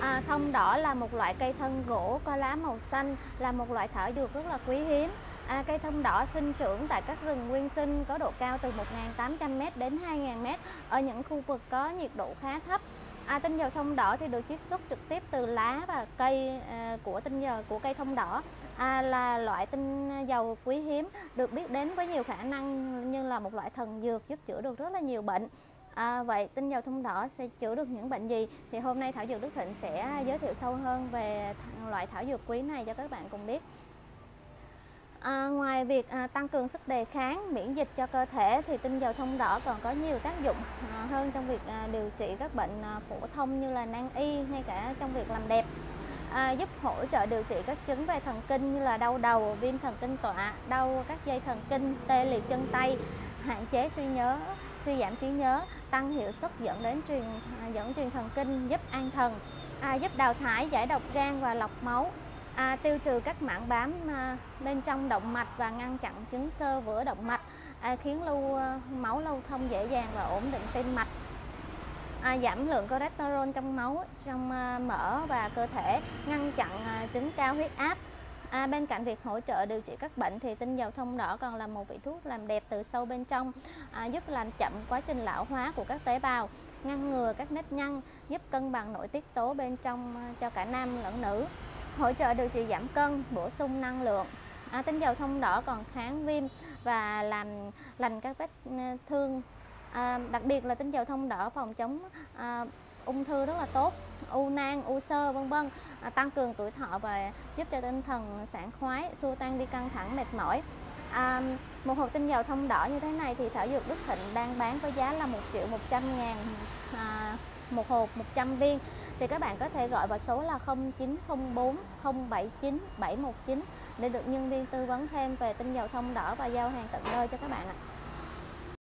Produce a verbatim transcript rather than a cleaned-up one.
À, thông đỏ là một loại cây thân gỗ có lá màu xanh, là một loại thảo dược rất là quý hiếm. À, cây thông đỏ sinh trưởng tại các rừng nguyên sinh có độ cao từ một nghìn tám trăm mét đến hai nghìn mét ở những khu vực có nhiệt độ khá thấp. À, tinh dầu thông đỏ thì được chiết xuất trực tiếp từ lá và cây à, của tinh dầu của cây thông đỏ, à, là loại tinh dầu quý hiếm được biết đến với nhiều khả năng như là một loại thần dược giúp chữa được rất là nhiều bệnh. À, vậy tinh dầu thông đỏ sẽ chữa được những bệnh gì? Thì hôm nay Thảo Dược Đức Thịnh sẽ giới thiệu sâu hơn về loại thảo dược quý này cho các bạn cùng biết. À, ngoài việc à, tăng cường sức đề kháng, miễn dịch cho cơ thể thì tinh dầu thông đỏ còn có nhiều tác dụng à, hơn trong việc à, điều trị các bệnh à, phổ thông như là nan y hay cả trong việc làm đẹp. À, giúp hỗ trợ điều trị các chứng về thần kinh như là đau đầu, viêm thần kinh tọa, đau các dây thần kinh, tê liệt chân tay, hạn chế suy nhớ, suy giảm trí nhớ, tăng hiệu suất dẫn đến truyền à, dẫn truyền thần kinh, giúp an thần, à, giúp đào thải, giải độc gan và lọc máu, à, tiêu trừ các mảng bám à, bên trong động mạch và ngăn chặn chứng xơ vữa động mạch, à, khiến lưu à, máu lưu thông dễ dàng và ổn định tim mạch. À, giảm lượng cholesterol trong máu, trong à, mỡ và cơ thể, ngăn chặn à, chứng cao huyết áp. À, bên cạnh việc hỗ trợ điều trị các bệnh thì tinh dầu thông đỏ còn là một vị thuốc làm đẹp từ sâu bên trong, à, giúp làm chậm quá trình lão hóa của các tế bào, ngăn ngừa các nếp nhăn, giúp cân bằng nội tiết tố bên trong à, cho cả nam lẫn nữ, hỗ trợ điều trị giảm cân, bổ sung năng lượng. À, tinh dầu thông đỏ còn kháng viêm và làm lành các vết thương. À, đặc biệt là tinh dầu thông đỏ phòng chống à, ung thư rất là tốt, u nang, u xơ vân vân, à, tăng cường tuổi thọ và giúp cho tinh thần sảng khoái, xua tan đi căng thẳng mệt mỏi. À, một hộp tinh dầu thông đỏ như thế này thì Thảo Dược Đức Thịnh đang bán với giá là một triệu một trăm ngàn à, một hộp một trăm viên. Thì các bạn có thể gọi vào số là không chín không bốn không bảy chín bảy một chín để được nhân viên tư vấn thêm về tinh dầu thông đỏ và giao hàng tận nơi cho các bạn ạ.